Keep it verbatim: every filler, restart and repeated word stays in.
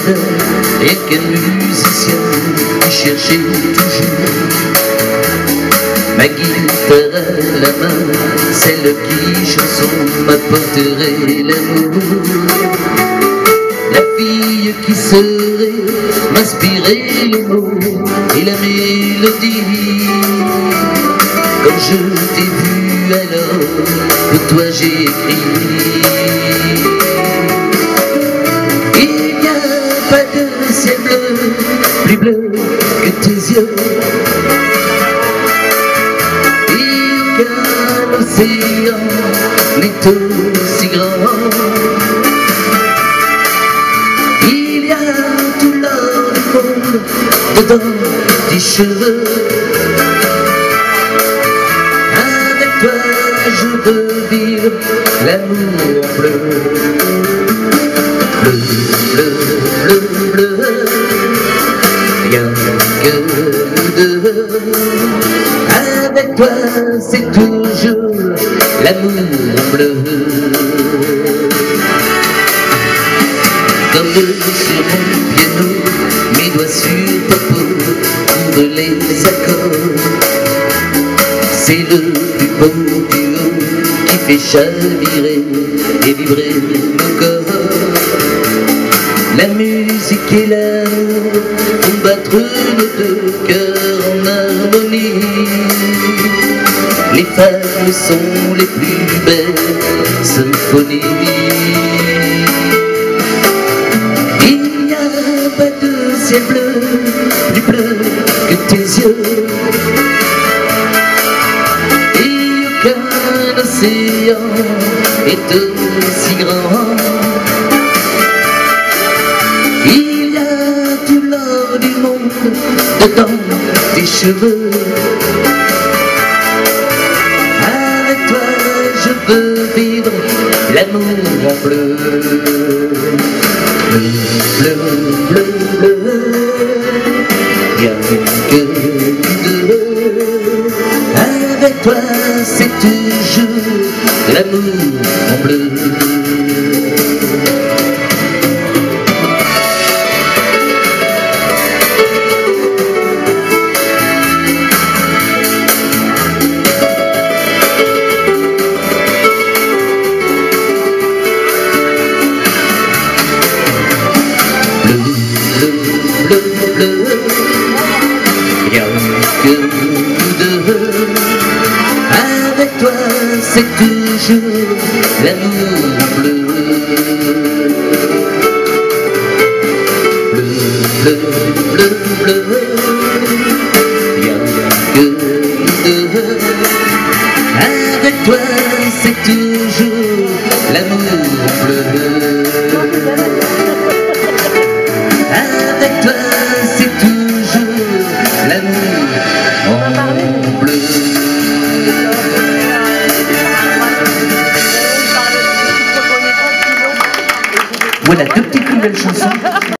fleurs, rien qu'un musicien qui cherchait toujours ma guitare à la main, celle qui chanson m'apporterait l'amour. La fille qui saurait m'inspirer les mots et la mélodie. Quand je t'ai vu alors, pour toi j'ai écrit. Il n'y a pas de ciel bleu, plus bleu que tes yeux. Aucun océan n'est aussi grand. Il y a tout l'or du monde dedans tes cheveux. Avec toi je veux vivre l'amour bleu. Bleu, bleu, bleu, bleu. Rien que nous deux. Avec toi c'est toujours l'amour bleu. Comme sur mon piano, mes doigts sur ta peau pour les accords. C'est le plus beau duo qui fait chavirer et vibrer mon corps. La musique et l'amour font battre nos deux cœurs en harmonie. Les femmes sont les plus belles symphonies. Il n'y a pas de ciel bleu, plus bleu que tes yeux. Et aucun océan est aussi grand. Il y a tout l'or du monde dedans tes cheveux. Avec toi je veux vivre l'amour en bleu. Bleu, bleu, bleu, bleu. Rien que nous deux. Avec toi c'est toujours l'amour en bleu. Bleu, bleu, rien que nous deux. Avec toi c'est toujours l'amour bleu. Bleu, bleu, bleu, bleu, rien que nous deux. Avec toi c'est toujours l'amour bleu. Avec toi c'est toujours l'amour en bleu. Voilà deux petites nouvelles chansons.